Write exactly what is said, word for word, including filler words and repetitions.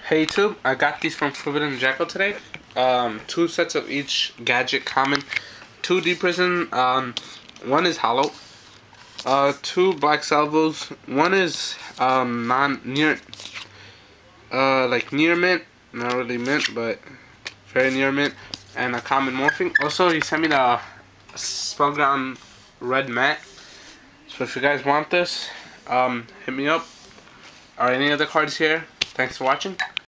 Hey YouTube, I got these from Forbiddenjackel today. Um, two sets of each gadget common. Two deep prison, um, one is hollow. Uh, two black salvos. One is um non near, uh like near mint, not really mint, but very near mint, and a common morphing. Also, he sent me the Spellground red mat. So if you guys want this, um, hit me up. Or any other cards here. Thanks for watching.